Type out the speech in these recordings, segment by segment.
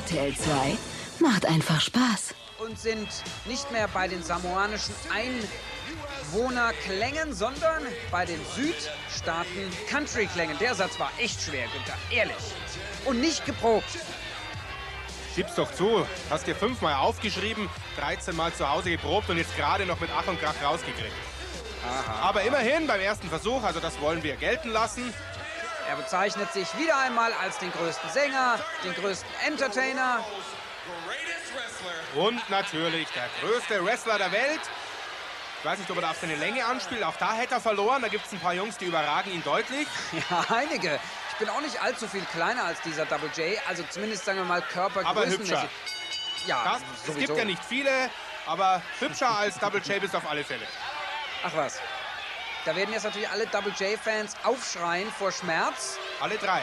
RTL 2 macht einfach Spaß. Und sind nicht mehr bei den samoanischen Einwohnerklängen, sondern bei den Südstaaten Country-Klängen. Der Satz war echt schwer, Günther, ehrlich. Und nicht geprobt. Gib's doch zu. Hast dir 5-mal aufgeschrieben, 13 Mal zu Hause geprobt und jetzt gerade noch mit Ach und Krach rausgekriegt. Aha. Aber immerhin beim ersten Versuch, also das wollen wir gelten lassen. Er bezeichnet sich wieder einmal als den größten Sänger, den größten Entertainer. Und natürlich der größte Wrestler der Welt. Ich weiß nicht, ob er da auf seine Länge anspielt. Auch da hätte er verloren. Da gibt es ein paar Jungs, die überragen ihn deutlich. Ja, einige. Ich bin auch nicht allzu viel kleiner als dieser Double J. Also zumindest, sagen wir mal, Aber hübscher. Ja, es gibt ja nicht viele, aber hübscher als Double J bist auf alle Fälle. Ach was. Da werden jetzt natürlich alle Double J-Fans aufschreien vor Schmerz. Alle 3.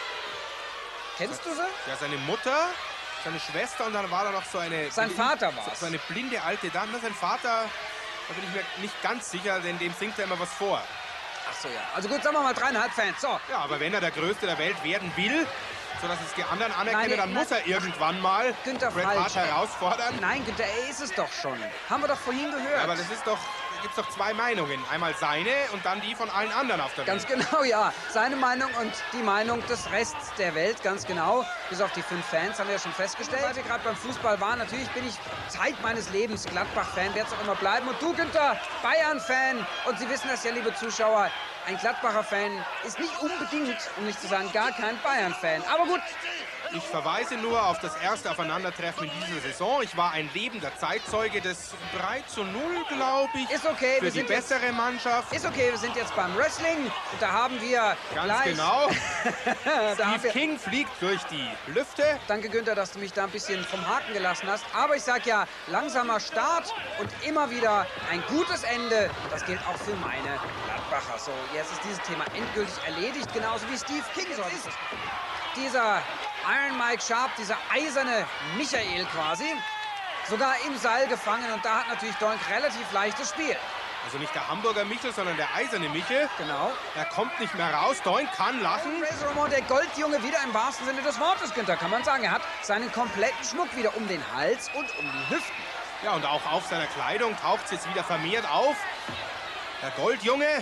Kennst du sie? Ja, seine Mutter, seine Schwester und dann war da noch so eine... Sein Vater war es. So eine blinde alte Dame. Sein Vater, da bin ich mir nicht ganz sicher, denn dem singt er immer was vor. Ach so, ja. Also gut, sagen wir mal 3,5 Fans. So. Ja, aber wenn er der Größte der Welt werden will, sodass es die anderen anerkennen, dann muss er irgendwann mal Günther, Bret Hart herausfordern. Nein, Günther, er ist es doch schon. Haben wir doch vorhin gehört. Ja, aber das ist doch... Da gibt es doch 2 Meinungen. Einmal seine und dann die von allen anderen auf der Welt. Ganz genau, ja. Seine Meinung und die Meinung des Rests der Welt, ganz genau. Bis auf die 5 Fans, haben wir ja schon festgestellt. Weil wir gerade beim Fußball waren, natürlich bin ich Zeit meines Lebens Gladbach-Fan, werde es auch immer bleiben. Und du, Günther, Bayern-Fan. Und Sie wissen das ja, liebe Zuschauer, ein Gladbacher-Fan ist nicht unbedingt, um nicht zu sagen gar kein Bayern-Fan. Aber gut. Ich verweise nur auf das erste Aufeinandertreffen in dieser Saison. Ich war ein lebender Zeitzeuge des 3:0, glaube ich. Ist okay. Für die bessere Mannschaft. Ist okay, wir sind jetzt beim Wrestling. Und da haben wir Ganz gleich... genau. Steve King fliegt durch die Lüfte. Danke, Günther, dass du mich da ein bisschen vom Haken gelassen hast. Aber ich sag ja, langsamer Start und immer wieder ein gutes Ende. Das gilt auch für meine Gladbacher. So, jetzt ist dieses Thema endgültig erledigt, genauso wie Steve King. So ist dieser Iron Mike Sharp, dieser eiserne Michael quasi, sogar im Seil gefangen. Und da hat natürlich Doink relativ leichtes Spiel. Also nicht der Hamburger Michel, sondern der eiserne Michel. Genau. Er kommt nicht mehr raus. Doink kann lachen. Razor Ramon, der Goldjunge, wieder im wahrsten Sinne des Wortes, Günther, kann man sagen. Er hat seinen kompletten Schmuck wieder um den Hals und um die Hüften. Ja, und auch auf seiner Kleidung taucht es jetzt wieder vermehrt auf. Der Goldjunge.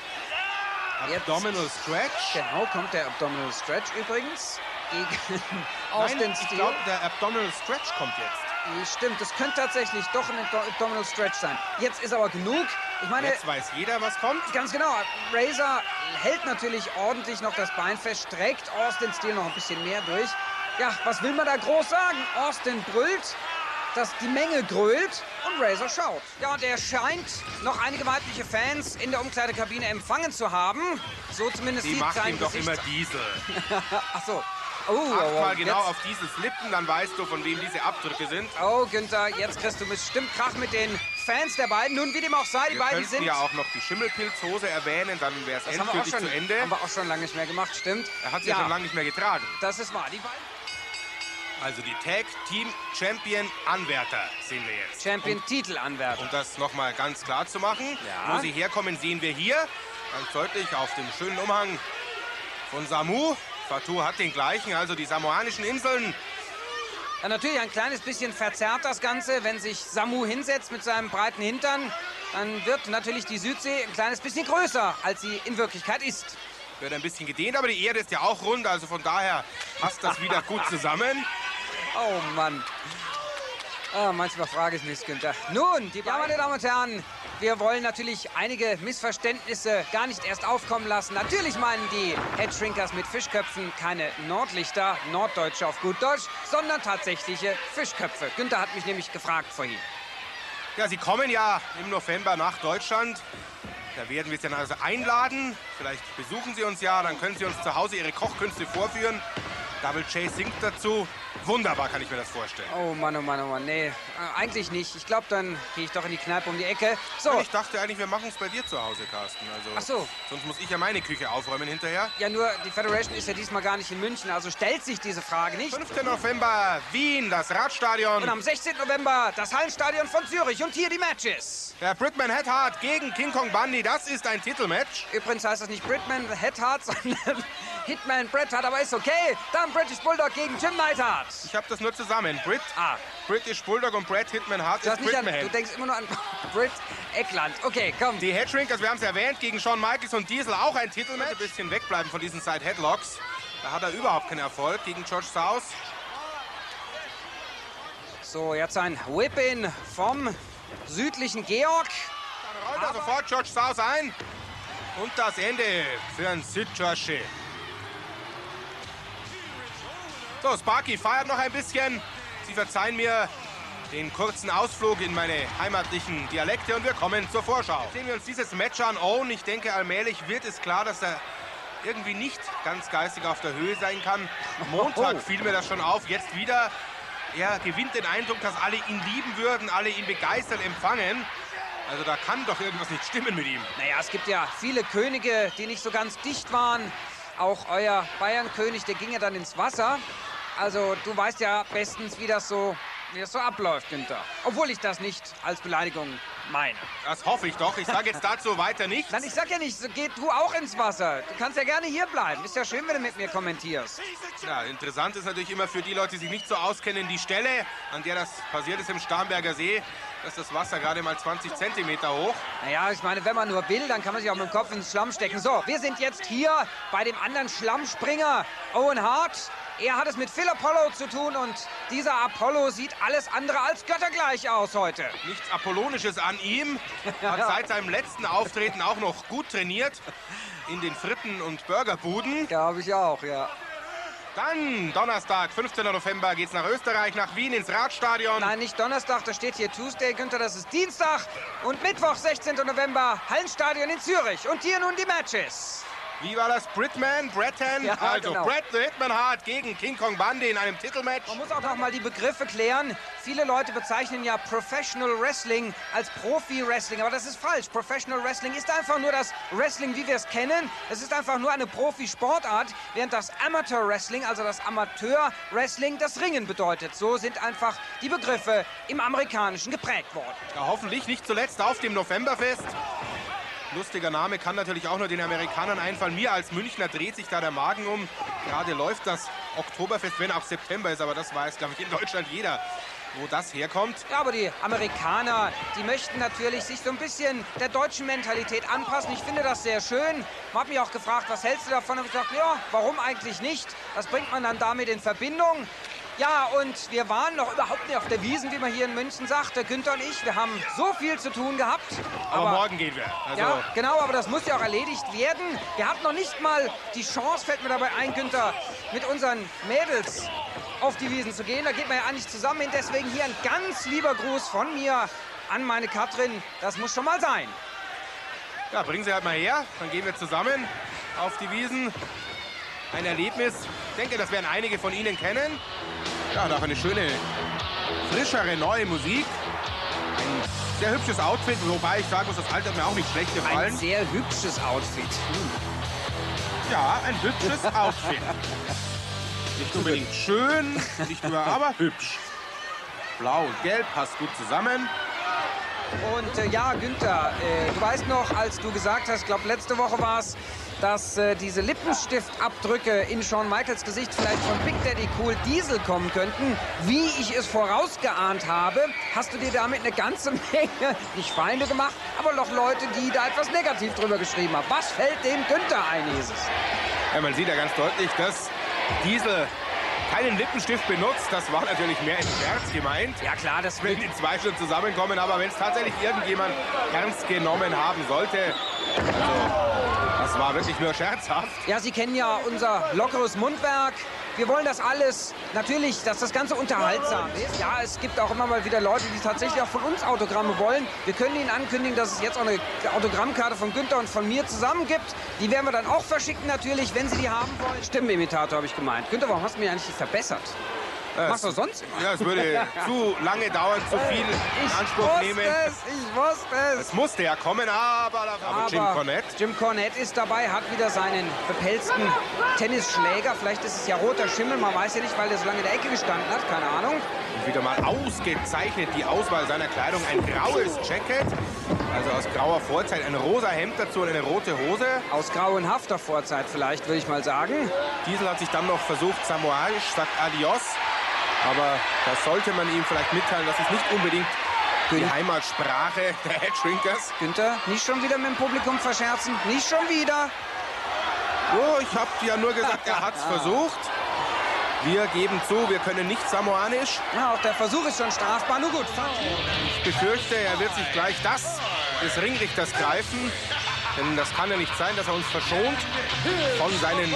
Abdominal Stretch. Genau, kommt der Abdominal Stretch übrigens gegen Austin Steel. Ich glaube, der Abdominal Stretch kommt jetzt. Stimmt, das könnte tatsächlich doch ein Abdominal Stretch sein. Jetzt ist aber genug. Ich meine, jetzt weiß jeder, was kommt. Ganz genau. Razor hält natürlich ordentlich noch das Bein fest, streckt Austin Steel noch ein bisschen mehr durch. Ja, was will man da groß sagen? Austin brüllt, dass die Menge grölt und Razor schaut. Ja, und er scheint noch einige weibliche Fans in der Umkleidekabine empfangen zu haben. So zumindest sieht sein ihm doch Gesicht. immer Diesel. Ach so. Achtmal genau auf Diesels Lippen, dann weißt du, von wem diese Abdrücke sind. Oh, Günther, jetzt kriegst du bestimmt Krach mit den Fans der beiden. Nun, wie dem auch sei, die beiden sind... Wir könnten ja auch noch die Schimmelpilzhose erwähnen, dann wäre es endgültig zu Ende. Haben wir auch schon lange nicht mehr gemacht, stimmt. Er hat sie ja schon lange nicht mehr getragen. Das ist wahr, die beiden... Also die Tag Team Champion Anwärter sehen wir jetzt. Champion Titel Anwärter. Um das nochmal ganz klar zu machen, wo sie herkommen, sehen wir hier. Ganz deutlich auf dem schönen Umhang von Samu. Fatu hat den gleichen, also die samoanischen Inseln. Ja, natürlich ein kleines bisschen verzerrt das Ganze. Wenn sich Samu hinsetzt mit seinem breiten Hintern, dann wird natürlich die Südsee ein kleines bisschen größer, als sie in Wirklichkeit ist. Wird ein bisschen gedehnt, aber die Erde ist ja auch rund, also von daher passt das wieder gut zusammen. Oh Mann. Oh, manchmal frage ich mich, Günther. Nun, ja, meine Damen und Herren, wir wollen natürlich einige Missverständnisse gar nicht erst aufkommen lassen. Natürlich meinen die Headshrinkers mit Fischköpfen keine Nordlichter, Norddeutsche auf gut Deutsch, sondern tatsächliche Fischköpfe. Günther hat mich nämlich gefragt vorhin. Ja, sie kommen ja im November nach Deutschland. Da werden wir Sie dann also einladen. Vielleicht besuchen Sie uns ja, dann können Sie uns zu Hause Ihre Kochkünste vorführen. Double J singt dazu. Wunderbar kann ich mir das vorstellen. Oh Mann, nee. Eigentlich nicht. Ich glaube, dann gehe ich doch in die Kneipe um die Ecke. So. Ja, ich dachte eigentlich, wir machen es bei dir zu Hause, Carsten. Also, ach so. Sonst muss ich ja meine Küche aufräumen hinterher. Ja, nur die Federation ist ja diesmal gar nicht in München, also stellt sich diese Frage nicht. 5. November, Wien, das Radstadion. Und am 16. November das Hallenstadion von Zürich. Und hier die Matches. Der Britman Headhart gegen King Kong Bundy, das ist ein Titelmatch. Übrigens heißt das nicht Britman Headhart, sondern Hitman Bret Hart, aber ist okay. Dann British Bulldog gegen Jim Neidhart. Ich habe das nur zusammen. British Bulldog und Bret Hitman Hart ist du denkst immer nur an Britt Eckland. Okay, komm. Die Headshrinkers, wir haben es erwähnt, gegen Shawn Michaels und Diesel auch ein Titelmatch. Ein bisschen wegbleiben von diesen Side-Headlocks. Da hat er überhaupt keinen Erfolg gegen George South. So, jetzt ein Whip-In vom südlichen Georg. Dann rollt er sofort George South ein. Und das Ende für einen Sid Joshi. So, Sparky feiert noch ein bisschen. Sie verzeihen mir den kurzen Ausflug in meine heimatlichen Dialekte und wir kommen zur Vorschau. Jetzt sehen wir uns dieses Match an. Owen, ich denke, allmählich wird es klar, dass er irgendwie nicht ganz geistig auf der Höhe sein kann. Montag fiel mir das schon auf, jetzt wieder. Er gewinnt den Eindruck, dass alle ihn lieben würden, alle ihn begeistert empfangen. Also da kann doch irgendwas nicht stimmen mit ihm. Naja, es gibt ja viele Könige, die nicht so ganz dicht waren. Auch euer Bayern-König, der ging ja dann ins Wasser. Also du weißt ja bestens, wie das so abläuft, Günther. Obwohl ich das nicht als Beleidigung meine. Das hoffe ich doch. Ich sage jetzt dazu weiter nichts. Nein, ich sag ja nicht, so geh du auch ins Wasser. Du kannst ja gerne hier bleiben. Ist ja schön, wenn du mit mir kommentierst. Ja, interessant ist natürlich immer für die Leute, die sich nicht so auskennen, die Stelle, an der das passiert ist im Starnberger See. Da ist das Wasser gerade mal 20 Zentimeter hoch. Naja, ich meine, wenn man nur will, dann kann man sich auch mit dem Kopf ins Schlamm stecken. So, wir sind jetzt hier bei dem anderen Schlammspringer, Owen Hart. Er hat es mit Phil Apollo zu tun und dieser Apollo sieht alles andere als göttergleich aus heute. Nichts Apollonisches an ihm. Hat seit seinem letzten Auftreten auch noch gut trainiert. In den Fritten- und Burgerbuden. Glaube ich auch, ja. Dann Donnerstag, 15. November, geht's nach Österreich, nach Wien, ins Radstadion. Nein, nicht Donnerstag, da steht hier Tuesday, Günther, das ist Dienstag. Und Mittwoch, 16. November, Hallenstadion in Zürich. Und hier nun die Matches. Wie war das? Bretman? Ja, also genau. Bret the Hitman Hart gegen King Kong Bundy in einem Titelmatch. Man muss auch noch mal die Begriffe klären. Viele Leute bezeichnen ja Professional Wrestling als Profi-Wrestling, aber das ist falsch. Professional Wrestling ist einfach nur das Wrestling, wie wir es kennen. Es ist einfach nur eine Profisportart, während das Amateur Wrestling, also das Amateur-Wrestling, das Ringen bedeutet. So sind einfach die Begriffe im Amerikanischen geprägt worden. Ja, hoffentlich nicht zuletzt auf dem Novemberfest. Lustiger Name, kann natürlich auch nur den Amerikanern einfallen. Mir als Münchner dreht sich da der Magen um. Gerade läuft das Oktoberfest, wenn auch September ist, aber das weiß, glaube ich, in Deutschland jeder, wo das herkommt. Ja, aber die Amerikaner, die möchten natürlich sich so ein bisschen der deutschen Mentalität anpassen. Ich finde das sehr schön. Man hat mich auch gefragt, was hältst du davon? Und ich dachte, ja, warum eigentlich nicht? Das bringt man dann damit in Verbindung. Ja, und wir waren noch überhaupt nicht auf der Wiesn, wie man hier in München sagt, der Günther und ich. Wir haben so viel zu tun gehabt. Aber morgen gehen wir. Also ja, genau, aber das muss ja auch erledigt werden. Wir hatten noch nicht mal die Chance, fällt mir dabei ein, Günther, mit unseren Mädels auf die Wiesn zu gehen. Da geht man ja eigentlich zusammen hin. Deswegen hier ein ganz lieber Gruß von mir an meine Katrin. Das muss schon mal sein. Ja, bringen Sie halt mal her. Dann gehen wir zusammen auf die Wiesn. Ein Erlebnis. Ich denke, das werden einige von Ihnen kennen. Ja, und auch eine schöne, frischere, neue Musik. Ein sehr hübsches Outfit, wobei ich sagen muss, das Alter hat mir auch nicht schlecht gefallen. Ein sehr hübsches Outfit. Ja, ein hübsches Outfit. Nicht unbedingt schön, nicht nur, aber hübsch. Blau und Gelb passt gut zusammen. Und ja, Günther, du weißt noch, als du gesagt hast, ich glaube letzte Woche war es, dass diese Lippenstiftabdrücke in Shawn Michaels Gesicht vielleicht von Big Daddy Cool Diesel kommen könnten, wie ich es vorausgeahnt habe, hast du dir damit eine ganze Menge, nicht Feinde gemacht, aber noch Leute, die da etwas negativ drüber geschrieben haben. Was fällt dem Günther ein, hieß es? Ja, man sieht ja ganz deutlich, dass Diesel keinen Lippenstift benutzt. Das war natürlich mehr in Scherz gemeint. Ja klar, das Wenn die zwei schon zusammenkommen, aber wenn es tatsächlich irgendjemand ernst genommen haben sollte, also, das war wirklich nur scherzhaft. Ja, Sie kennen ja unser lockeres Mundwerk. Wir wollen das alles, natürlich, dass das Ganze unterhaltsam ist. Ja, es gibt auch immer mal wieder Leute, die tatsächlich auch von uns Autogramme wollen. Wir können Ihnen ankündigen, dass es jetzt auch eine Autogrammkarte von Günther und von mir zusammen gibt. Die werden wir dann auch verschicken natürlich, wenn Sie die haben wollen. Stimmenimitator habe ich gemeint. Günther, warum hast du mich eigentlich nicht verbessert? Machst du sonst immer? Ja, es würde zu lange dauern, zu viel in Anspruch nehmen. Ich wusste es. Es musste ja kommen, aber Jim Cornette. Jim Cornette ist dabei, hat wieder seinen bepelzten Tennisschläger. Vielleicht ist es ja roter Schimmel, man weiß ja nicht, weil der so lange in der Ecke gestanden hat, keine Ahnung. Und wieder mal ausgezeichnet die Auswahl seiner Kleidung. Ein graues Jacket, Also aus grauer Vorzeit ein rosa Hemd dazu und eine rote Hose. Aus grauenhafter Vorzeit vielleicht, würde ich mal sagen. Diesel hat sich dann noch versucht, samoanisch, sagt Adios. Aber da sollte man ihm vielleicht mitteilen, dass es nicht unbedingt die Heimatsprache der Headshrinkers. Günther, nicht schon wieder mit dem Publikum verscherzen? Nicht schon wieder? Oh, ich habe ja nur gesagt, er hat es versucht. Wir geben zu, wir können nicht samoanisch. Ja, auch der Versuch ist schon strafbar. Nur gut. Ich befürchte, er wird sich gleich das des Ringrichters greifen. Denn das kann ja nicht sein, dass er uns verschont von seinen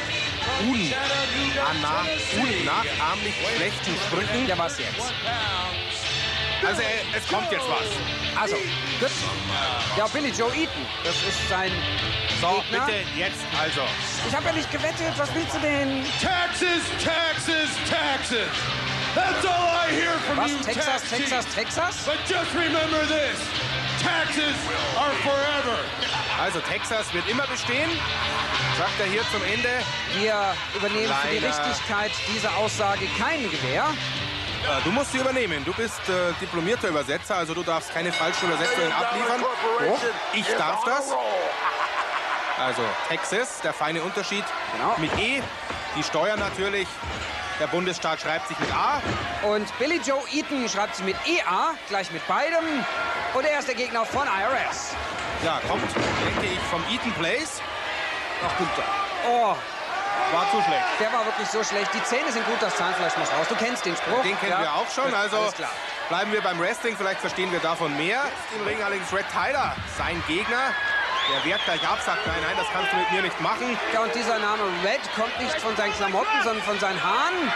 unnachahmlich schlechten Sprüchen. Ja, was jetzt? Also, es kommt jetzt was. Also, gut. Ja, Billy Joe Eaton. Das ist sein So, Gegner. bitte jetzt also. Ich habe ja nicht gewettet. Was willst du denn? Taxes, taxes, taxes. That's all I hear from Was? you, Texas, tax Texas, cheats. Texas? But just remember this. Taxes are forever. Also, Texas wird immer bestehen, sagt er hier zum Ende. Wir übernehmen für die Leider. Richtigkeit dieser Aussage kein Gewähr. Du musst sie übernehmen. Du bist diplomierter Übersetzer, also du darfst keine falschen Übersetzungen abliefern. Oh, ich darf das. Also Texas, der feine Unterschied Genau. mit E. Die Steuern natürlich. Der Bundesstaat schreibt sich mit A. Und Billy Joe Eaton schreibt sie mit EA, gleich mit beidem. Und er ist der Gegner von IRS. Ja, kommt, denke ich, vom Eaton Place. Ach, Günther. Oh, War zu schlecht. der war wirklich so schlecht. Die Zähne sind gut, das Zahnfleisch muss raus. Du kennst den Spruch. Den kennen Ja? wir auch schon. Gut, Also alles klar. bleiben wir beim Wrestling. Vielleicht verstehen wir davon mehr. Im Ring allerdings Red Tyler, sein Gegner. Der wehrt gleich ab, sagt, nein, nein, das kannst du mit mir nicht machen. Ja, und dieser Name Red kommt nicht von seinen Klamotten, sondern von seinen Haaren.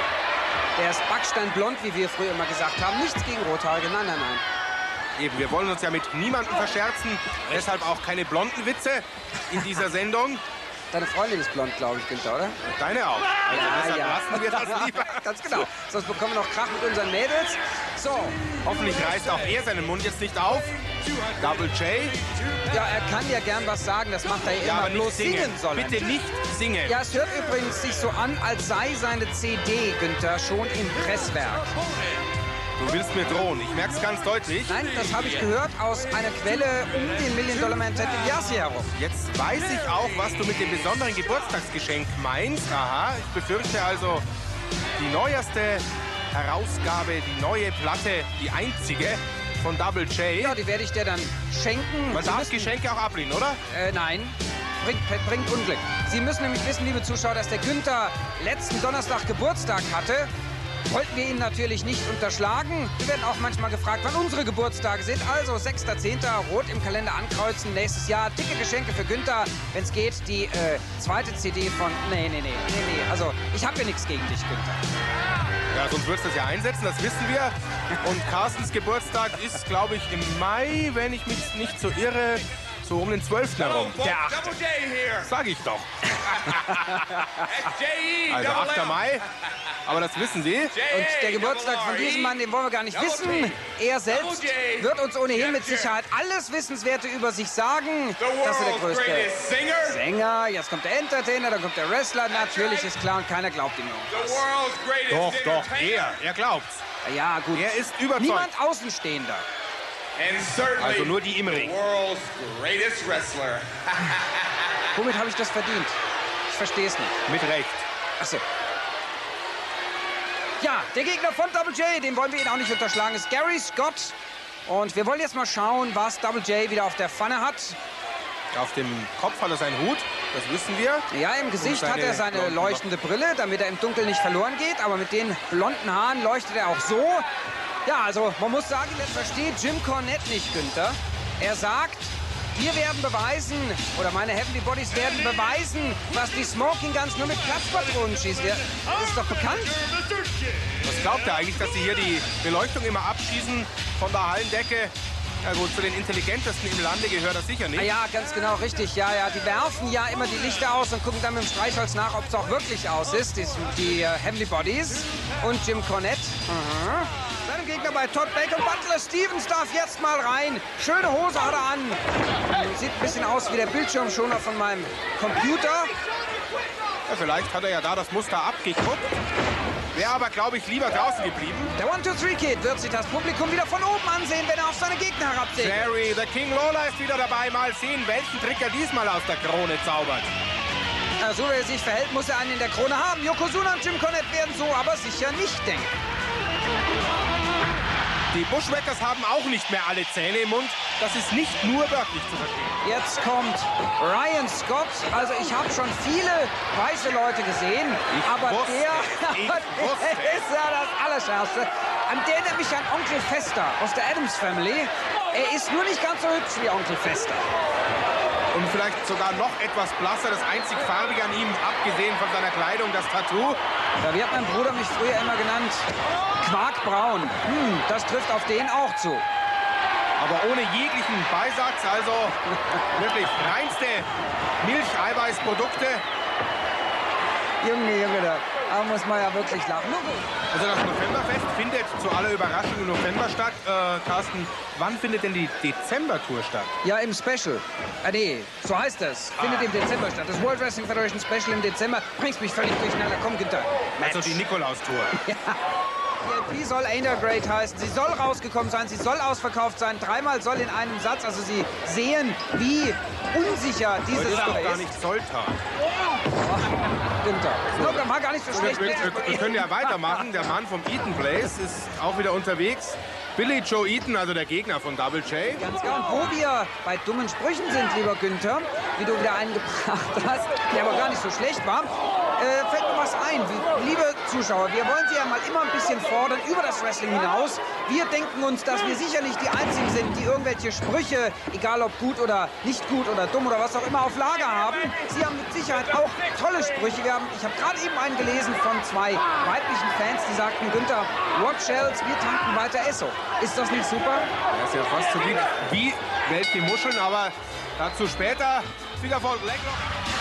Der ist backsteinblond, wie wir früher immer gesagt haben. Nichts gegen Rothaarige, nein, nein, nein. Eben, wir wollen uns ja mit niemandem verscherzen. Deshalb auch keine blonden Witze in dieser Sendung. Deine Freundin ist blond, glaube ich, Günther, oder? Deine auch. Also deshalb lassen wir das lieber. Ganz genau. Sonst bekommen wir noch Krach mit unseren Mädels. So, Hoffentlich reißt auch er seinen Mund jetzt nicht auf. Double J. ja, er kann ja gern was sagen. Das macht er ja Ja, immer aber nicht bloß singen sollen. Bitte nicht singen. Ja, es hört übrigens sich so an, als sei seine CD, Günther, schon im Presswerk. Du willst mir drohen. Ich merke es ganz deutlich. Nein, das habe ich gehört aus einer Quelle um den Million-Dollar-Man Ted DiBiase herum. Jetzt weiß ich auch, was du mit dem besonderen Geburtstagsgeschenk meinst. Aha, ich befürchte also die neueste Herausgabe, die neue Platte, die einzige von Double J. Ja, die werde ich dir dann schenken. Man Sie darf müssen- Geschenke auch ablehnen, oder? Nein. Bringt Unglück. Sie müssen nämlich wissen, liebe Zuschauer, dass der Günther letzten Donnerstag Geburtstag hatte. Wollten wir ihn natürlich nicht unterschlagen. Wir werden auch manchmal gefragt, wann unsere Geburtstage sind. Also 6.10. rot im Kalender ankreuzen. Nächstes Jahr dicke Geschenke für Günther. Wenn es geht, die zweite CD von... Nee. Also ich habe ja nichts gegen dich, Günther. Ja, sonst würdest du das ja einsetzen, das wissen wir. Und Carstens Geburtstag ist, glaube ich, im Mai, wenn ich mich nicht so irre, so um den 12. herum. Folks, Der 8. Double J here. Sag ich doch. That's J.E. Also double 8. L. Mai. Aber das wissen Sie. Und der Geburtstag von diesem Mann, den wollen wir gar nicht wissen. Er selbst wird uns ohnehin mit Sicherheit alles Wissenswerte über sich sagen. The Das ist der world's größte greatest singer. Sänger. Jetzt kommt der Entertainer, dann kommt der Wrestler. Natürlich ist klar und keiner glaubt ihm The irgendwas. world's greatest Doch, entertainer. er glaubt's. Ja, gut. Er ist überzeugt. Niemand Außenstehender. And certainly Also nur die im Ring. the world's greatest wrestler. Womit habe ich das verdient? Ich verstehe es nicht. Mit Recht. Achso. Ja, der Gegner von Double J, den wollen wir ihn auch nicht unterschlagen, ist Gary Scott. Und wir wollen jetzt mal schauen, was Double J wieder auf der Pfanne hat. Auf dem Kopf hat er seinen Hut, das wissen wir. Ja, im Gesicht Und hat er seine blonden leuchtende Brille, damit er im Dunkeln nicht verloren geht. Aber mit den blonden Haaren leuchtet er auch so. Ja, also man muss sagen, jetzt versteht Jim Cornette nicht, Günther. Er sagt, wir werden beweisen, oder meine Heavenly Bodies werden beweisen, was die Smoking Guns nur mit Platzpatronen schießen. Ja, das ist doch bekannt. Was glaubt er eigentlich, dass sie hier die Beleuchtung immer abschießen von der Hallendecke? Ja gut, zu den intelligentesten im Lande gehört das sicher Ah nicht. ja, ganz genau, richtig. Ja, die werfen ja immer die Lichter aus und gucken dann mit dem Streichholz nach, ob es auch wirklich aus ist. Die Heavenly Bodies und Jim Cornette. Seinem Gegner bei Todd Baker. Butler Stevens darf jetzt mal rein. Schöne Hose hat er an. Sieht ein bisschen aus wie der Bildschirmschoner von meinem Computer. Ja, vielleicht hat er ja da das Muster abgeguckt. Wäre aber, glaube ich, lieber draußen geblieben. Der 1-2-3-Kid wird sich das Publikum wieder von oben ansehen, wenn er auf seine Gegner herabsieht. Jerry, der King Lawler ist wieder dabei. Mal sehen, welchen Trick er diesmal aus der Krone zaubert. So wie er sich verhält, muss er einen in der Krone haben. Yokozuna und Jim Cornette werden so aber sicher nicht denken. Die Bushwhackers haben auch nicht mehr alle Zähne im Mund. Das ist nicht nur wörtlich zu verstehen. Jetzt kommt Ryan Scott. Also ich habe schon viele weiße Leute gesehen, aber der ist ja das Allerschärfste. Der erinnert mich an Onkel Fester aus der Addams Family. Er ist nur nicht ganz so hübsch wie Onkel Fester. Und vielleicht sogar noch etwas blasser. Das einzig Farbige an ihm, abgesehen von seiner Kleidung, das Tattoo. Da wird mein Bruder mich früher immer genannt Quarkbraun. Das trifft auf den auch zu. Aber ohne jeglichen Beisatz, also wirklich reinste Milcheiweißprodukte. Junge, da muss man ja wirklich lachen. Also das Novemberfest findet zu aller Überraschung im November statt. Carsten, wann findet denn die Dezember-Tour statt? Ja, im Special. Nee, so heißt das. Findet im Dezember statt. Das World Wrestling Federation Special im Dezember. Bringst mich völlig durcheinander. Komm, Günther. Also die Nikolaus-Tour. Ja. Die soll Ain't a Great heißen. Sie soll rausgekommen sein, sie soll ausverkauft sein. Dreimal soll in einem Satz. Also Sie sehen, wie unsicher dieses Das ist Tour doch gar ist. nicht Zolltag. Günther. No, das war gar nicht so schlecht. Wir können ja weitermachen. Der Mann vom Eaton Place ist auch wieder unterwegs. Billy Joe Eaton, also der Gegner von Double J. Ganz genau. Und wo wir bei dummen Sprüchen sind, lieber Günther, wie du wieder einen gebracht hast, der aber gar nicht so schlecht war, fällt mir was ein. Liebe Zuschauer, wir wollen Sie ja mal immer ein bisschen fordern über das Wrestling hinaus. Wir denken uns, dass wir sicherlich die Einzigen sind, die irgendwelche Sprüche, egal ob gut oder nicht gut oder dumm oder was auch immer, auf Lager haben. Sie haben mit Sicherheit auch tolle Sprüche. Ich habe gerade eben einen gelesen von 2 weiblichen Fans, die sagten, Günther, what shells, wir tanken weiter Esso. Ist das nicht super? Das ist ja fast so wie welche Muscheln, aber dazu später. Viel Erfolg, Leglock.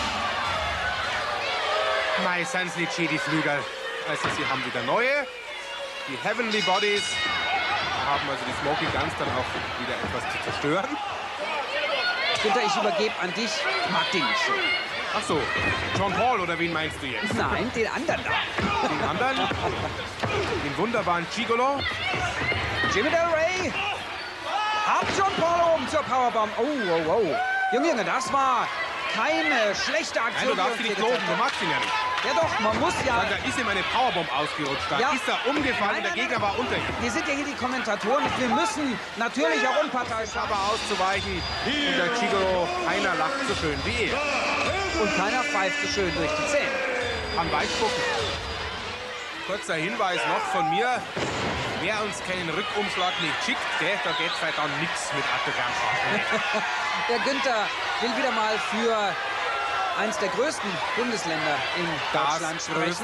Mei, sind's nicht schön, die Flügel. Also sie haben wieder neue. Die Heavenly Bodies haben also die Smoky Guns dann auch wieder etwas zu zerstören. Günther, ich übergebe an dich. Ich mag den nicht so. Ach so, John Paul oder wen meinst du jetzt? Nein, den anderen da. Den anderen? Den wunderbaren Gigolo? Jimmy Del Rey. Hab John Paul oben zur Powerbomb. Oh. Junge, das war keine schlechte Aktion. Nein, du darfst ihn nicht loben, du magst ihn ja nicht. Ja doch, man muss ja... Da ist ihm eine Powerbomb ausgerutscht. Da ist er umgefallen und der Gegner war unter ihm. Wir sind ja hier die Kommentatoren und wir müssen natürlich auch unparteiisch Aber auszuweichen. Und der Gigolo, keiner lacht so schön wie er. und keiner pfeift so schön durch die Zähne. Am Weitspucken. Kurzer Hinweis noch von mir. Wer uns keinen Rückumschlag nicht schickt, da geht es halt dann nichts mit Autogrammkarten. Der Günther will wieder mal für eins der größten Bundesländer in Deutschland sprechen.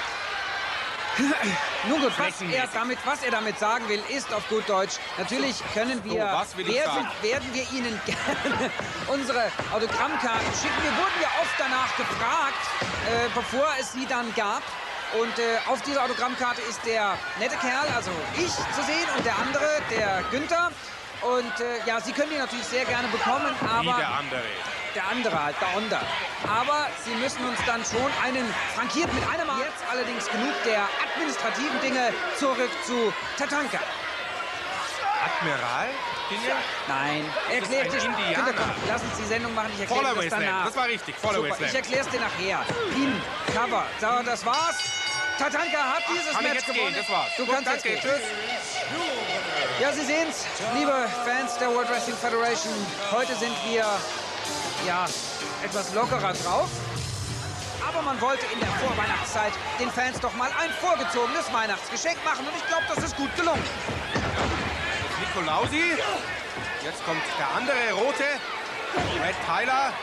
Nun gut, was er damit sagen will, ist auf gut Deutsch, natürlich können wir, werden wir Ihnen gerne unsere Autogrammkarten schicken. Wir wurden ja oft danach gefragt, bevor es sie dann gab. Und auf dieser Autogrammkarte ist der nette Kerl, also ich, zu sehen und der andere, der Günther. Und ja, Sie können die natürlich sehr gerne bekommen, aber... Wie der andere. Der andere halt, der Onder. Aber Sie müssen uns dann schon einen frankiert mit einem Mal. Jetzt allerdings genug der administrativen Dinge, zurück zu Tatanka. Admiral? Dinge? Nein, erklärt dir. Bitte komm, lass uns die Sendung machen, ich erkläre das danach. Das war richtig, Followaway Slam. Ich erkläre es dir nachher. Pin, Cover, so, das war's. Tatanka hat dieses Match gewonnen. Das war's. Du kannst jetzt gehen. Tschüss. Ja, Sie sehen's, liebe Fans der World Wrestling Federation. Heute sind wir, ja, etwas lockerer drauf. Aber man wollte in der Vorweihnachtszeit den Fans doch mal ein vorgezogenes Weihnachtsgeschenk machen. Und ich glaube, das ist gut gelungen. Nikolausi. Jetzt kommt der andere Rote. Red Tyler.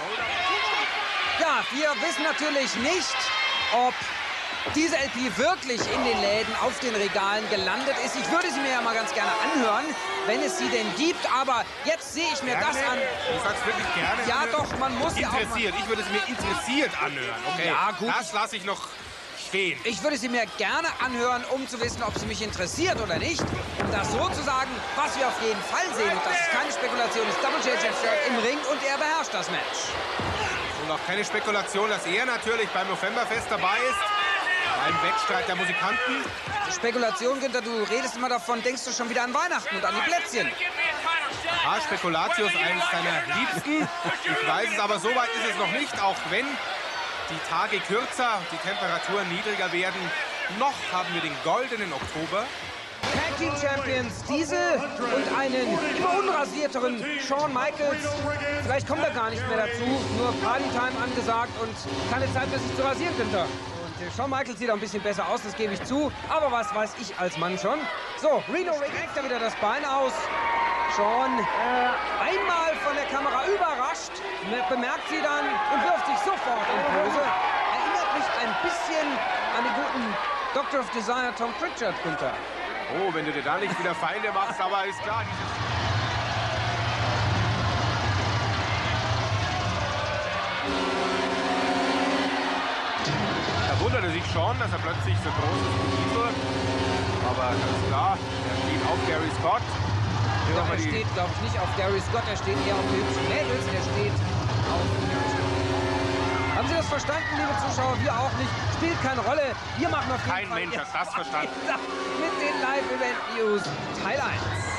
Ja, wir wissen natürlich nicht, ob diese LP wirklich in den Läden auf den Regalen gelandet ist. Ich würde sie mir ja mal ganz gerne anhören, wenn es sie denn gibt. Aber jetzt sehe ich mir das an. Du sagst wirklich gerne. Ja, doch, man muss ja auch mal... Interessiert. Ich würde es mir interessiert anhören. Okay, ja, gut. Das lasse ich noch stehen. Ich würde sie mir gerne anhören, um zu wissen, ob sie mich interessiert oder nicht. Um das so zu sagen, was wir auf jeden Fall sehen, und das ist keine Spekulation, ist Double J Jeff Jarrett im Ring und er beherrscht das Match. Und auch keine Spekulation, dass er natürlich beim Novemberfest dabei ist. Ein Wettstreit der Musikanten. Spekulation, Günther, du redest immer davon, denkst du schon wieder an Weihnachten und an die Plätzchen. Ja, Spekulatius, eines deiner Liebsten. Ich weiß es, aber so weit ist es noch nicht, auch wenn die Tage kürzer, die Temperaturen niedriger werden. Noch haben wir den goldenen Oktober. Tag Team Champions Diesel und einen immer unrasierteren Shawn Michaels. Vielleicht kommt er gar nicht mehr dazu, nur Partytime angesagt und keine Zeit mehr sich zu rasieren, Günther. Und Shawn Michaels sieht auch ein bisschen besser aus, das gebe ich zu. Aber was weiß ich als Mann schon. So, Reno reckt da wieder das Bein aus. Shawn einmal von der Kamera überrascht, bemerkt sie dann und wirft sich sofort in Pose. Erinnert mich ein bisschen an den guten Doctor of Desire Tom Pritchard, Günther. Oh, wenn du dir da nicht wieder Feinde machst, aber ist klar, Da wunderte sich schon, dass er plötzlich so groß ist wie Diesel. Aber ganz klar, er steht auf Gary Scott. Ja, er steht, glaube ich, nicht auf Gary Scott, er steht eher auf die hübschen Mädels, er steht auf Gary Scott. Haben Sie das verstanden, liebe Zuschauer? Wir auch nicht. Spielt keine Rolle. Wir machen auf jeden Fall... Kein Mensch hat das verstanden. Mit den Live-Event-News Teil 1.